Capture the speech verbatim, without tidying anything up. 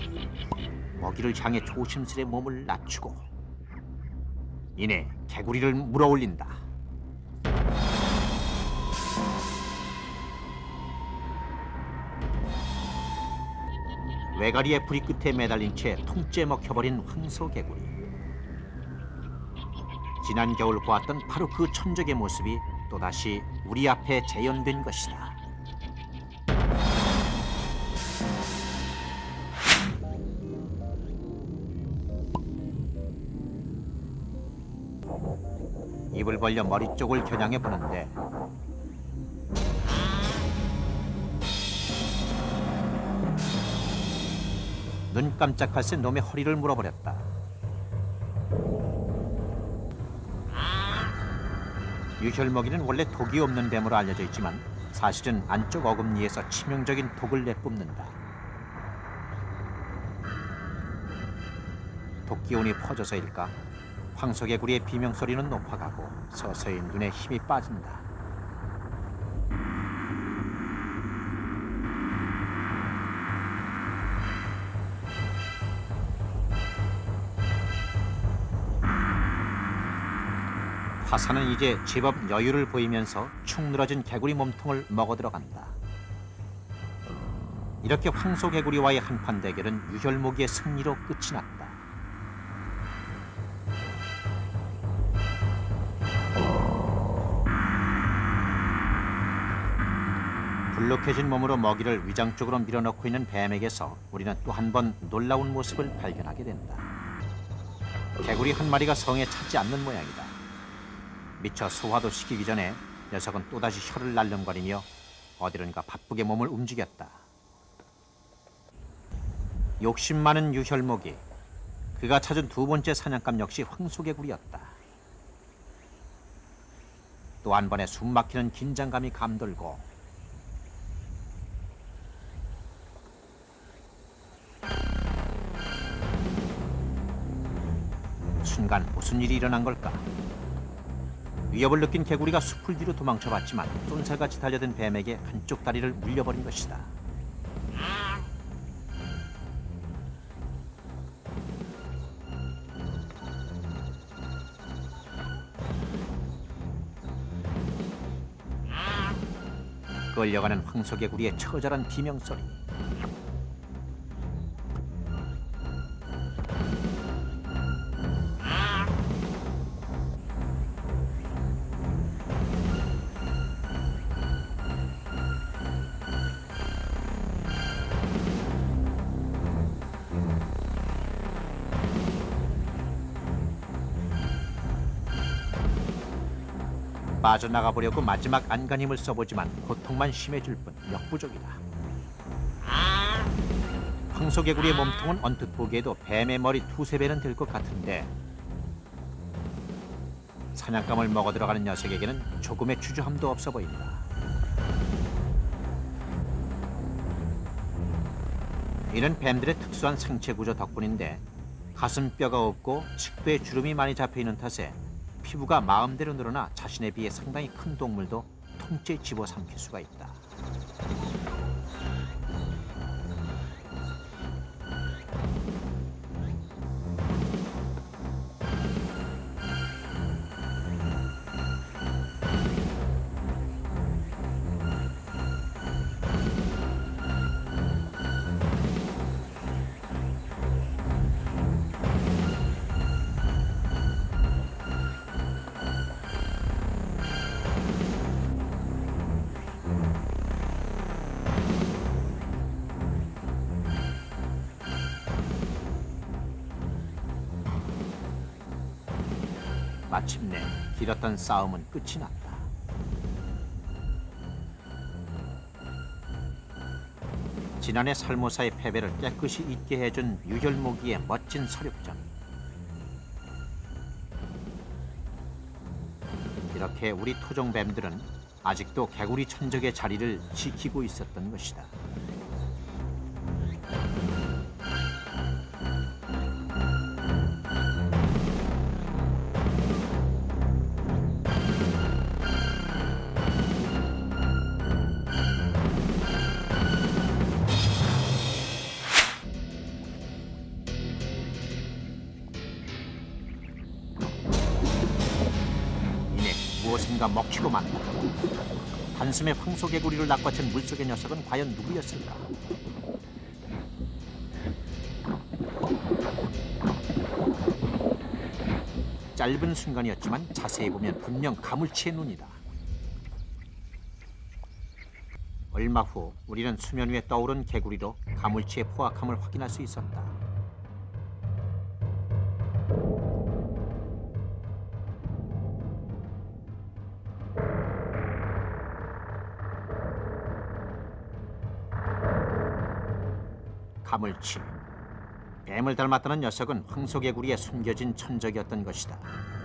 먹이를 향해 조심스레 몸을 낮추고 이내 개구리를 물어올린다. 외가리의 부리 끝에 매달린 채 통째 먹혀버린 황소개구리. 지난 겨울 보았던 바로 그 천적의 모습이 또다시 우리 앞에 재현된 것이다. 입을 벌려 머리 쪽을 겨냥해 보는데 눈 깜짝할 새 놈의 허리를 물어버렸다. 유혈먹이는 원래 독이 없는 뱀으로 알려져 있지만 사실은 안쪽 어금니에서 치명적인 독을 내뿜는다. 독기운이 퍼져서일까 황소개구리의 비명소리는 높아가고 서서히 눈에 힘이 빠진다. 화사는 이제 제법 여유를 보이면서 축 늘어진 개구리 몸통을 먹어 들어간다. 이렇게 황소개구리와의 한판 대결은 유혈모기의 승리로 끝이 났다. 불룩해진 몸으로 먹이를 위장 쪽으로 밀어넣고 있는 뱀에게서 우리는 또 한 번 놀라운 모습을 발견하게 된다. 개구리 한 마리가 성에 차지 않는 모양이다. 미처 소화도 시키기 전에 녀석은 또다시 혀를 날름거리며 어디론가 바쁘게 몸을 움직였다. 욕심 많은 유혈모기. 그가 찾은 두 번째 사냥감 역시 황소개구리였다. 또 한 번의 숨막히는 긴장감이 감돌고 순간 무슨 일이 일어난 걸까? 위협을 느낀 개구리가 숲을 뒤로 도망쳐봤지만 쏜살같이 달려든 뱀에게 한쪽 다리를 물려버린 것이다. 끌려가는 황소개구리의 처절한 비명소리. 빠져나가 보려고 마지막 안간힘을 써보지만 고통만 심해질 뿐 역부족이다. 황소개구리의 몸통은 언뜻 보기에도 뱀의 머리 두세 배는 될 것 같은데 사냥감을 먹어 들어가는 녀석에게는 조금의 주저함도 없어 보인다. 이는 뱀들의 특수한 생체 구조 덕분인데 가슴뼈가 없고 측도에 주름이 많이 잡혀있는 탓에 피부가 마음대로 늘어나 자신에 비해 상당히 큰 동물도 통째 집어삼킬 수가 있다. 마침내 길었던 싸움은 끝이 났다. 지난해 살모사의 패배를 깨끗이 잊게 해준 유혈모기의 멋진 서륙전. 이렇게 우리 토종뱀들은 아직도 개구리 천적의 자리를 지키고 있었던 것이다. 어디선가 먹히고 만다. 단숨에 황소개구리를 낚아챈 물속의 녀석은 과연 누구였을까? 짧은 순간이었지만 자세히 보면 분명 가물치의 눈이다. 얼마 후 우리는 수면 위에 떠오른 개구리로 가물치의 포악함을 확인할 수 있었다. 가물치. 뱀을 닮았다는 녀석은 황소개구리에 숨겨진 천적이었던 것이다.